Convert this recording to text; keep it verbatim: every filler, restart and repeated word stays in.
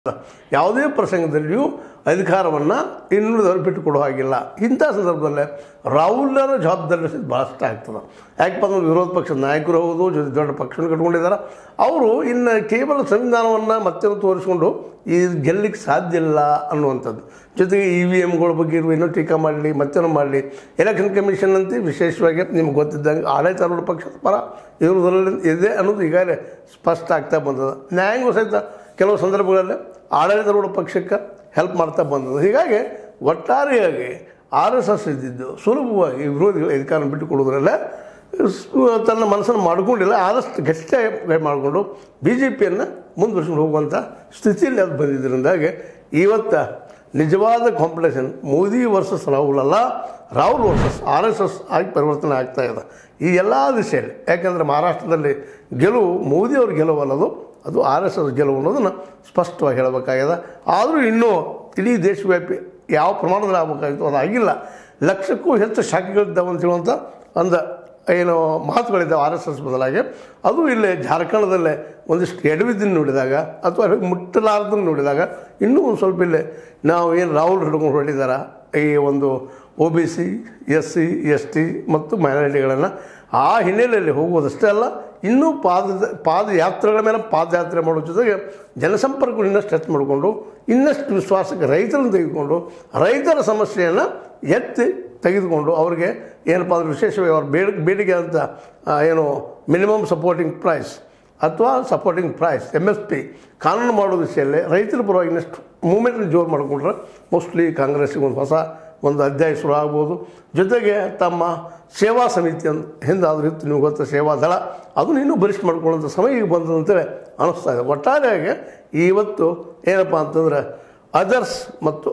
ಯಾವುದೇ ಪ್ರಸಂಗದಲ್ಲಿಯೂ ಅಧಿಕಾರವನ್ನು ಇನ್ನುಳಿದವರು ಬಿಟ್ಟು ಕೊಡೋ ಹಾಗಿಲ್ಲ. ಇಂಥ ಸಂದರ್ಭದಲ್ಲೇ ರಾಹುಲರ ಜವಾಬ್ದಾರಿ ಭಾಳಷ್ಟು ಆಗ್ತದೆ. ಯಾಕಪ್ಪ ಅಂದ್ರೆ ವಿರೋಧ ಪಕ್ಷದ ನಾಯಕರು ಹೌದು, ಜೊತೆ ದೊಡ್ಡ ಪಕ್ಷವನ್ನು ಕಟ್ಕೊಂಡಿದ್ದಾರೆ. ಅವರು ಇನ್ನು ಕೇವಲ ಸಂವಿಧಾನವನ್ನು ಮತ್ತೆ ತೋರಿಸ್ಕೊಂಡು ಈ ಗೆಲ್ಲಲಿಕ್ಕೆ ಸಾಧ್ಯ ಇಲ್ಲ ಅನ್ನುವಂಥದ್ದು. ಜೊತೆಗೆ ಇ ವಿ ಎಮ್ಗಳ ಬಗ್ಗೆ ಇರುವ ಇನ್ನೂ ಟೀಕಾ ಮಾಡಲಿ, ಮತ್ತೇನೋ ಮಾಡಲಿ. ಎಲೆಕ್ಷನ್ ಕಮಿಷನ್ ಅಂತ ವಿಶೇಷವಾಗಿ ನಿಮ್ಗೆ ಗೊತ್ತಿದ್ದಂಗೆ ಆಡಳಿತಾರೂಢ ಪಕ್ಷದ ಪರ ಇರುವುದರಲ್ಲಿ ಇದೆ ಅನ್ನೋದು ಈಗಾಗಲೇ ಸ್ಪಷ್ಟ ಆಗ್ತಾ ಬಂದದ. ನ್ಯಾಯಾಂಗ ಸಹಿತ ಕೆಲವು ಸಂದರ್ಭಗಳಲ್ಲಿ ಆಡಳಿತಾರೂಢ ಪಕ್ಷಕ್ಕೆ ಹೆಲ್ಪ್ ಮಾಡ್ತಾ ಬಂದದ್ದು. ಹೀಗಾಗಿ ಒಟ್ಟಾರೆಯಾಗಿ ಆರ್ ಎಸ್ ಎಸ್ ಇದ್ದಿದ್ದು ಸುಲಭವಾಗಿ ವಿರೋಧಿಗಳ ಅಧಿಕಾರ ಬಿಟ್ಟು ಕೊಡೋದ್ರಲ್ಲೇ ತನ್ನ ಮನಸ್ಸನ್ನು ಮಾಡಿಕೊಂಡಿಲ್ಲ. ಆದಷ್ಟು ಗಟ್ಟಿಯಾಗಿ ಮಾಡಿಕೊಂಡು ಬಿ ಜೆ ಪಿಯನ್ನು ಮುಂದುವರ್ಸ್ಕೊಂಡು ಹೋಗುವಂಥ ಸ್ಥಿತಿಯಲ್ಲಿ ಅದು ಬಂದಿದ್ದರಿಂದಾಗಿ ಇವತ್ತು ನಿಜವಾದ ಕಾಂಪಿಟೇಷನ್ ಮೋದಿ ವರ್ಸಸ್ ರಾಹುಲ್ ಅಲ್ಲ, Rahul versus R S S ಆಗಿ ಪರಿವರ್ತನೆ ಆಗ್ತಾ ಇದೆ ಈ ಎಲ್ಲ ದಿಶೆಯಲ್ಲಿ. ಯಾಕೆಂದರೆ ಮಹಾರಾಷ್ಟ್ರದಲ್ಲಿ ಗೆಲುವು ಮೋದಿಯವ್ರ ಗೆಲುವಲ್ಲದು, ಅದು ಆರ್ ಎಸ್ ಎಸ್ ಗೆಲುವು ಅನ್ನೋದನ್ನು ಸ್ಪಷ್ಟವಾಗಿ ಹೇಳಬೇಕಾಗಿದೆ. ಆದರೂ ಇನ್ನೂ ಇಡೀ ದೇಶವ್ಯಾಪಿ ಯಾವ ಪ್ರಮಾಣದಲ್ಲಿ ಆಗಬೇಕಾಗಿತ್ತು ಅದು ಆಗಿಲ್ಲ. ಲಕ್ಷಕ್ಕೂ ಹೆಚ್ಚು ಶಾಖೆಗಳಿದ್ದಾವೆ ಅಂತ ಹೇಳುವಂಥ ಒಂದು ಏನು ಮಾತುಗಳಿದ್ದಾವೆ ಆರ್ ಎಸ್ ಎಸ್ ಬದಲಾಗಿ. ಅದು ಇಲ್ಲೇ ಜಾರ್ಖಂಡದಲ್ಲೇ ಒಂದಿಷ್ಟು ಎಡವಿದ್ದನ್ನು ನೋಡಿದಾಗ ಅಥವಾ ಮುಟ್ಟಲಾರ್ದನ್ನು ನೋಡಿದಾಗ ಇನ್ನೂ ಒಂದು ಸ್ವಲ್ಪ ಇಲ್ಲೇ ನಾವು ಏನು ರಾಹುಲ್ ಹಿಡ್ಕೊಂಡು ಹೊರಟಿದ್ದಾರೆ ಈ ಒಂದು O B C, S C, S T ಮತ್ತು ಮೈನಾರಿಟಿಗಳನ್ನು ಆ ಹಿನ್ನೆಲೆಯಲ್ಲಿ ಹೋಗುವುದಷ್ಟೇ ಅಲ್ಲ, ಇನ್ನೂ ಪಾದ ಪಾದಯಾತ್ರೆಗಳ ಮೇಲೆ ಪಾದಯಾತ್ರೆ ಮಾಡೋ ಜೊತೆಗೆ ಜನಸಂಪರ್ಕವನ್ನು ಇನ್ನಷ್ಟು ಹೆಚ್ಚು ಮಾಡಿಕೊಂಡು ಇನ್ನಷ್ಟು ವಿಶ್ವಾಸಕ್ಕೆ ರೈತರನ್ನು ತೆಗೆದುಕೊಂಡು ರೈತರ ಸಮಸ್ಯೆಯನ್ನು ಎತ್ತಿ ತೆಗೆದುಕೊಂಡು ಅವರಿಗೆ ಏನಪ್ಪ ಅಂದರೆ ವಿಶೇಷವಾಗಿ ಅವ್ರ ಬೇಡ ಬೇಡಿಕೆ ಅಂತ ಏನು ಮಿನಿಮಮ್ ಸಪೋರ್ಟಿಂಗ್ ಪ್ರೈಸ್ ಅಥವಾ supporting price M S P ಕಾನೂನು ಮಾಡೋ ವಿಷಯದಲ್ಲಿ ರೈತರ ಪರವಾಗಿ ಇನ್ನಷ್ಟು ಮೂಮೆಂಟನ್ನು ಜೋರು ಮಾಡಿಕೊಂಡ್ರೆ ಮೋಸ್ಟ್ಲಿ ಕಾಂಗ್ರೆಸ್ಸಿಗೆ ಒಂದು ಹೊಸ ಒಂದು ಅಧ್ಯಾಯ ಶುರು ಆಗ್ಬೋದು. ಜೊತೆಗೆ ತಮ್ಮ ಸೇವಾ ಸಮಿತಿ ಅಂತ ಹಿಂದಾದರೂ ಇತ್ತು, ನೀವು ಗೊತ್ತ ಸೇವಾ ದಳ, ಅದನ್ನು ಇನ್ನೂ ಬಲಿಷ್ಠ ಮಾಡ್ಕೊಳ್ಳೋಂಥ ಸಮಯ ಈಗ ಬಂದಂತೇಳಿ ಅನ್ನಿಸ್ತಾ ಇದೆ. ಒಟ್ಟಾರೆಯಾಗಿ ಇವತ್ತು ಏನಪ್ಪ ಅಂತಂದರೆ ಅದರ್ಸ್ ಮತ್ತು